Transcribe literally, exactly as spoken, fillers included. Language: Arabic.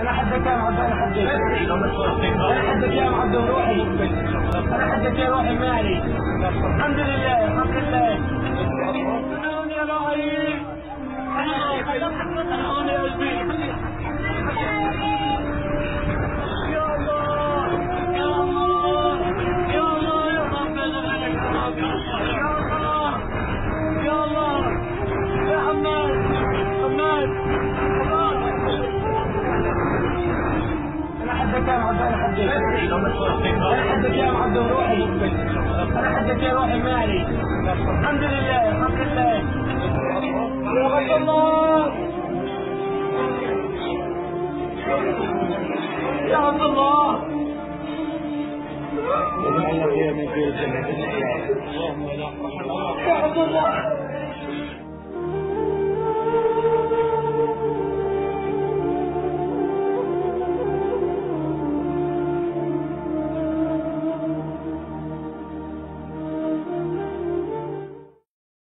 انا حدك يا معبد، انا حدك انا حدك يا معبد روحي، انا حدك يا روحي مالي. الحمد لله الحمد لله. انا يا روحي، انا يا قلبي. يا الله يا الله يا الله يا رب، يا الله يا الله يا حماد حماد. انا حدك يا معبد، انا حدك انا حدك يا معبد روحي، انا حدك يا روحي مالي. الحمد لله الحمد لله. يا الله يا عبد الله. يا عبد الله